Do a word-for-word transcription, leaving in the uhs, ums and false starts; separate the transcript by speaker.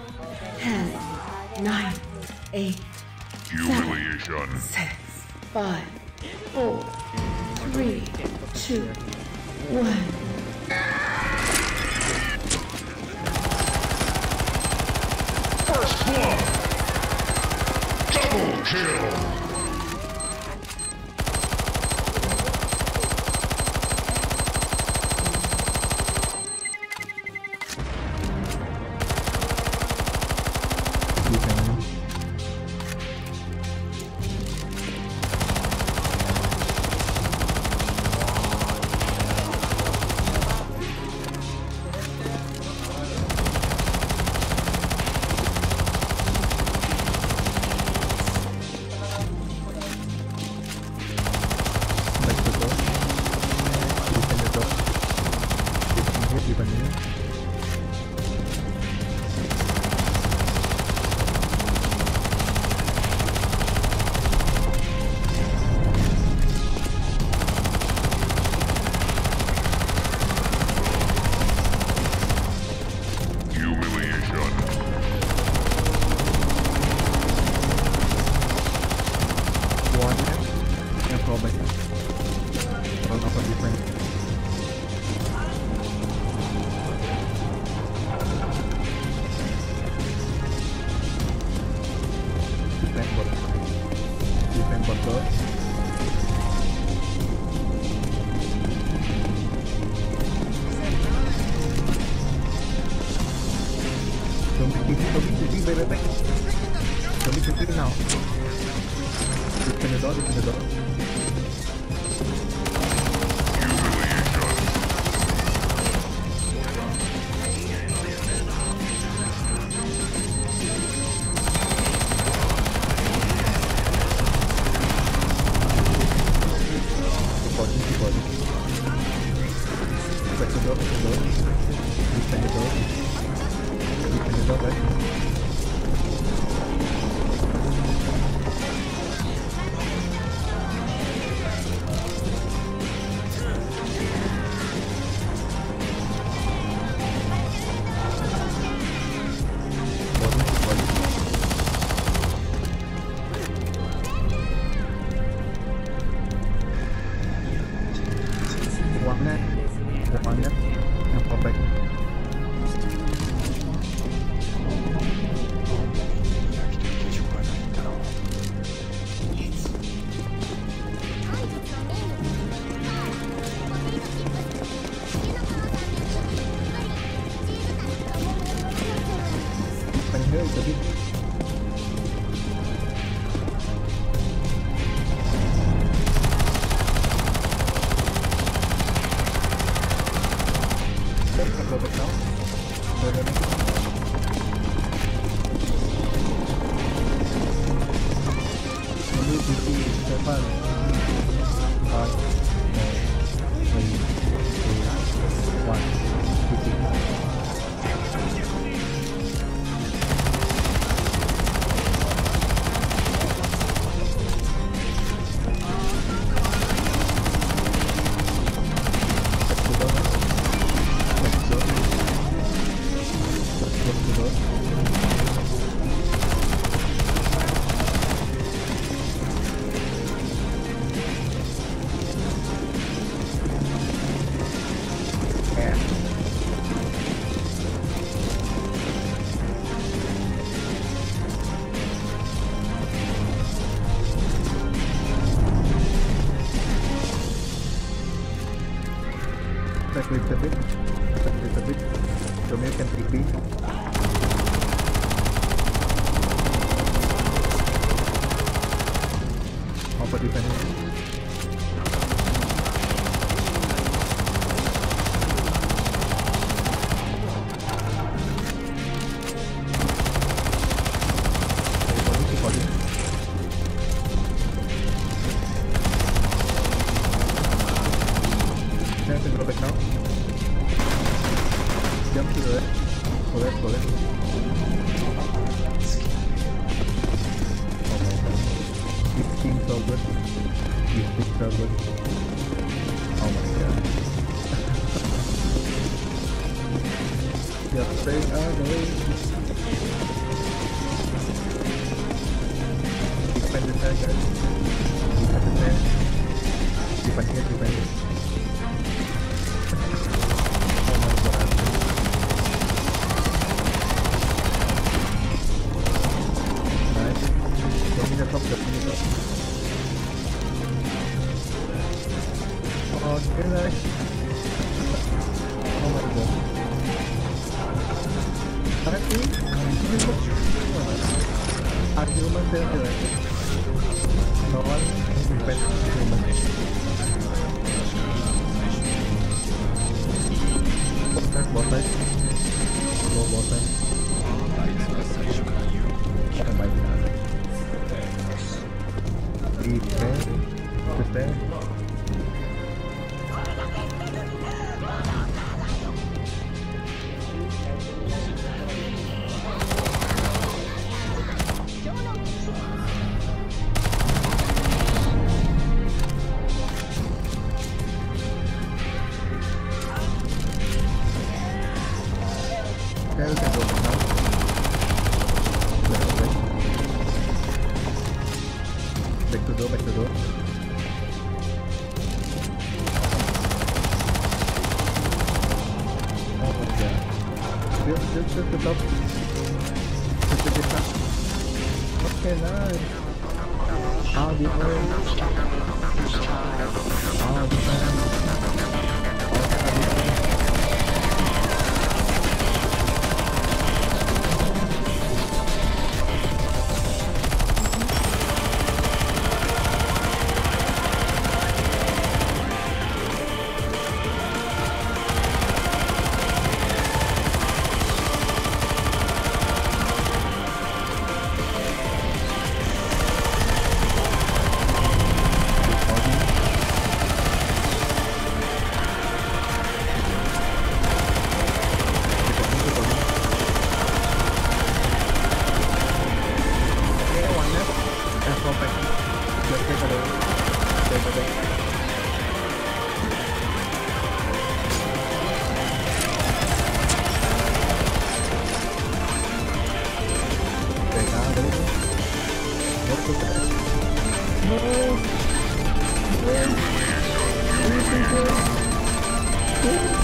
Speaker 1: ten, nine, eight,
Speaker 2: Humiliation.
Speaker 1: seven, six, five, four, three, two, one.
Speaker 2: First blood. Double kill.
Speaker 3: Just say, I know. guys. Defend here, defend here. Oh my god. Nice. Get me the top, get me the top. Okay, nice. Oh my god. Currently, this looks are humans there directly. No one is defend humans. Both side, both side. Go both side. Oh my god. Defend. Defend. Okay, we can go now. Back, back. Back to door, back to door. Oh my god. Still, still, still to top. Still to the top. Okay, nice. Ah, different. Ah, different. No!